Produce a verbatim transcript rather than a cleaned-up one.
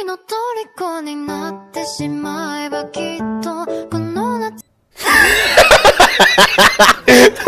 の虜になってしまえばきっとこの夏